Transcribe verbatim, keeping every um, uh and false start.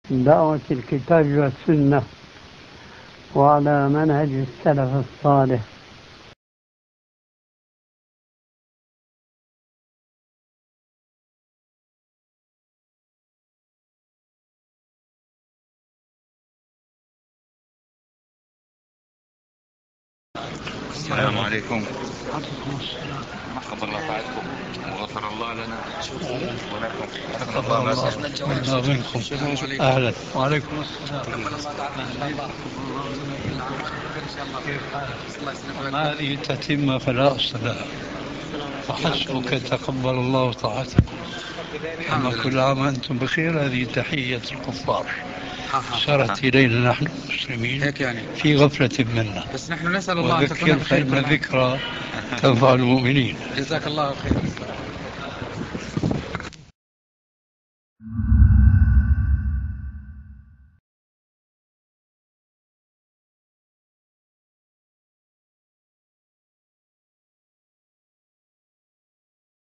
دعوة الكتاب والسنة وعلى منهج السلف الصالح. السلام عليكم. مرحبا الله تعالكم وغفر الله لنا ولكم. حسن الله مساكم. اهلا وعليكم السلام. هذه تتمة فلا أصل لها، وحسبك تقبل الله طاعتك. أما كل عام وأنتم بخير. هذه تحية الكفار صارت إلينا نحن المسلمين في غفلة منا، بس نحن نسأل الله أن تكون وذكر فإن الذكرى تنفع المؤمنين. جزاك الله خير.